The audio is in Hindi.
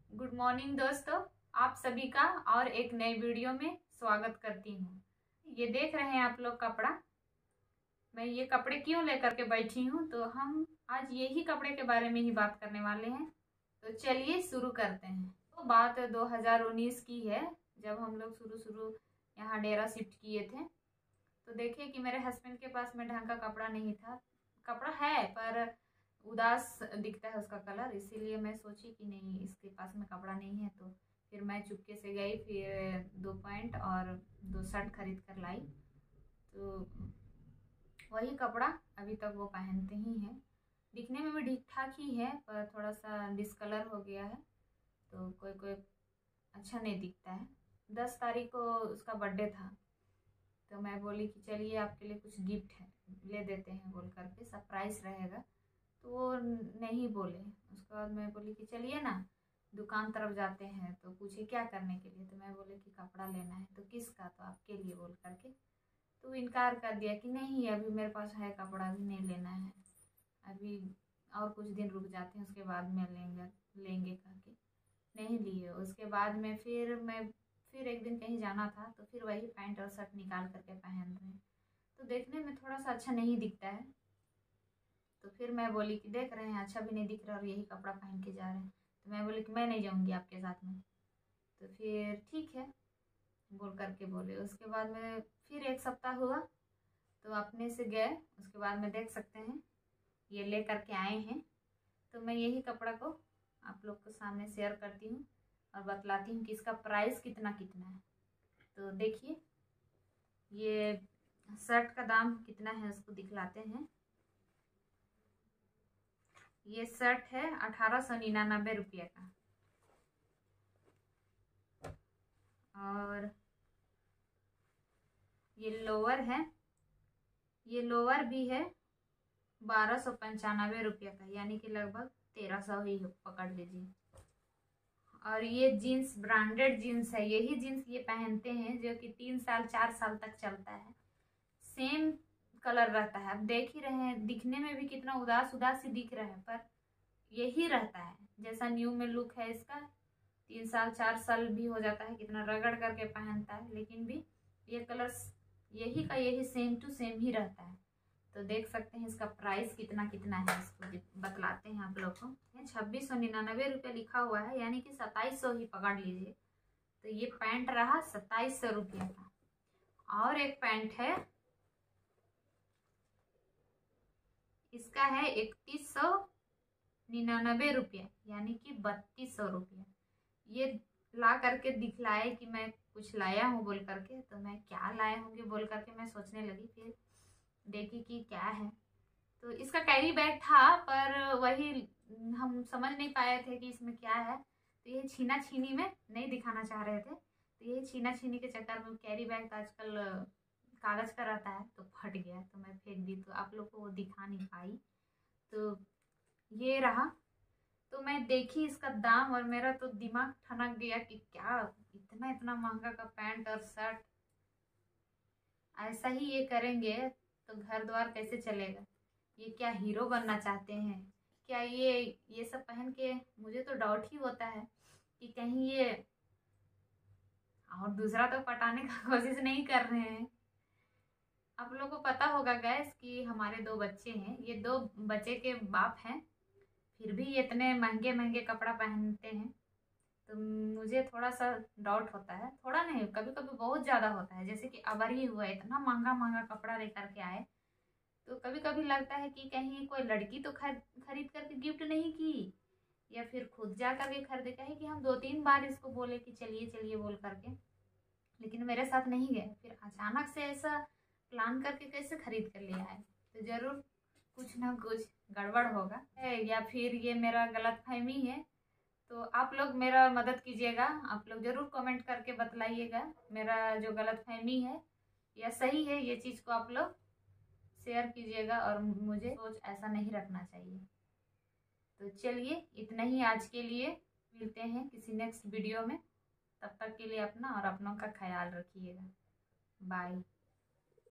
गुड मॉर्निंग दोस्तों, आप सभी का और एक नए वीडियो में स्वागत करती हूँ। ये देख रहे हैं आप लोग कपड़ा। मैं ये कपड़े क्यों लेकर के बैठी हूँ, तो हम आज यही कपड़े के बारे में ही बात करने वाले हैं। तो चलिए शुरू करते हैं। तो बात 2019 की है, जब हम लोग शुरू यहाँ डेरा शिफ्ट किए थे। तो देखिए कि मेरे हस्बैंड के पास में ढंग का कपड़ा नहीं था। कपड़ा है पर उदास दिखता है उसका कलर, इसीलिए मैं सोची कि नहीं, इसके पास में कपड़ा नहीं है। तो फिर मैं चुपके से गई, फिर 2 पैंट और 2 शर्ट खरीद कर लाई। तो वही कपड़ा अभी तक वो पहनते ही हैं। दिखने में भी ठीक ठाक ही है, पर थोड़ा सा डिस्कलर हो गया है, तो कोई कोई अच्छा नहीं दिखता है। 10 तारीख को उसका बर्थडे था, तो मैं बोली कि चलिए आपके लिए कुछ गिफ्ट है, ले देते हैं बोल करके, सरप्राइज रहेगा। तो वो नहीं बोले। उसके बाद मैं बोली कि चलिए ना दुकान तरफ जाते हैं। तो पूछे क्या करने के लिए, तो मैं बोले कि कपड़ा लेना है। तो किसका, तो आपके लिए बोल करके। तो इनकार कर दिया कि नहीं, अभी मेरे पास है कपड़ा, अभी नहीं लेना है, अभी और कुछ दिन रुक जाते हैं, उसके बाद में लेंगे करके नहीं लिए। उसके बाद में फिर एक दिन कहीं जाना था, तो फिर वही पैंट और शर्ट निकाल करके पहन रहे हैं। तो देखने में थोड़ा सा अच्छा नहीं दिखता है। तो फिर मैं बोली कि देख रहे हैं अच्छा भी नहीं दिख रहा और यही कपड़ा पहन के जा रहे हैं। तो मैं बोली कि मैं नहीं जाऊंगी आपके साथ में। तो फिर ठीक है बोल करके बोले। उसके बाद में फिर 1 सप्ताह हुआ, तो अपने से गए। उसके बाद में देख सकते हैं ये ले करके आए हैं। तो मैं यही कपड़ा को आप लोग के सामने शेयर करती हूँ और बतलाती हूँ कि इसका प्राइस कितना कितना है। तो देखिए ये शर्ट का दाम कितना है उसको दिखलाते हैं। ये शर्ट है 1899 रुपये का, और ये लोअर है, ये लोअर भी है 1295 रुपये का, यानी कि लगभग 1300 ही पकड़ लीजिए। और ये जीन्स ब्रांडेड जीन्स है, यही जीन्स ये पहनते हैं जो कि 3 साल 4 साल तक चलता है। सेम कलर रहता है। अब देख ही रहे हैं, दिखने में भी कितना उदास उदास ही दिख रहा है, पर यही रहता है जैसा न्यू में लुक है इसका। 3 साल 4 साल भी हो जाता है, कितना रगड़ करके पहनता है, लेकिन भी ये कलर यही का यही सेम टू सेम ही रहता है। तो देख सकते हैं इसका प्राइस कितना कितना है, इसको बतलाते हैं आप लोग को। 2699 रुपये लिखा हुआ है, यानी कि 2700 ही पकड़ लीजिए। तो ये पैंट रहा 2700 रुपये का। और एक पैंट है, इसका है 3199 रुपये, यानी कि 3200 रुपये। ये ला करके दिखलाए कि मैं कुछ लाया हूँ बोल करके। तो मैं क्या लाए होंगे बोल करके मैं सोचने लगी, फिर देखी कि क्या है। तो इसका कैरी बैग था, पर वही हम समझ नहीं पाए थे कि इसमें क्या है। तो ये छीना छीनी में नहीं दिखाना चाह रहे थे, तो ये छीना छीनी के चक्कर में कैरी बैग तो आजकल कागज का रहता है, तो फट गया, तो मैं फेंक दी। तो आप लोग को वो दिखा नहीं पाई। तो ये रहा। तो मैं देखी इसका दाम और मेरा तो दिमाग ठनक गया कि क्या इतना इतना महंगा का पैंट और शर्ट। ऐसा ही ये करेंगे तो घर द्वार कैसे चलेगा। ये क्या हीरो बनना चाहते हैं क्या? ये सब पहन के मुझे तो डाउट ही होता है कि कहीं ये और दूसरा तो पटाने का कोशिश नहीं कर रहे हैं। आप लोगों को पता होगा गैस कि हमारे 2 बच्चे हैं, ये 2 बच्चे के बाप हैं, फिर भी ये इतने महंगे महंगे कपड़ा पहनते हैं। तो मुझे थोड़ा सा डाउट होता है, थोड़ा नहीं कभी कभी बहुत ज़्यादा होता है। जैसे कि अबर ही हुआ, इतना महंगा महंगा कपड़ा लेकर के आए, तो कभी कभी लगता है कि कहीं कोई लड़की तो खरीद करके गिफ्ट नहीं की, या फिर खुद जा करके खरीदे। कहे कि हम 2-3 बार इसको बोले कि चलिए चलिए बोल करके, लेकिन मेरे साथ नहीं गए। फिर अचानक से ऐसा प्लान करके कैसे खरीद कर लिया है, तो जरूर कुछ ना कुछ गड़बड़ होगा या फिर ये मेरा गलत फहमी है। तो आप लोग मेरा मदद कीजिएगा, आप लोग ज़रूर कमेंट करके बतलाइएगा मेरा जो गलतफहमी है या सही है, ये चीज़ को आप लोग शेयर कीजिएगा। और मुझे सोच ऐसा नहीं रखना चाहिए। तो चलिए इतना ही आज के लिए, मिलते हैं किसी नेक्स्ट वीडियो में। तब तक के लिए अपना और अपनों का ख्याल रखिएगा। बाय।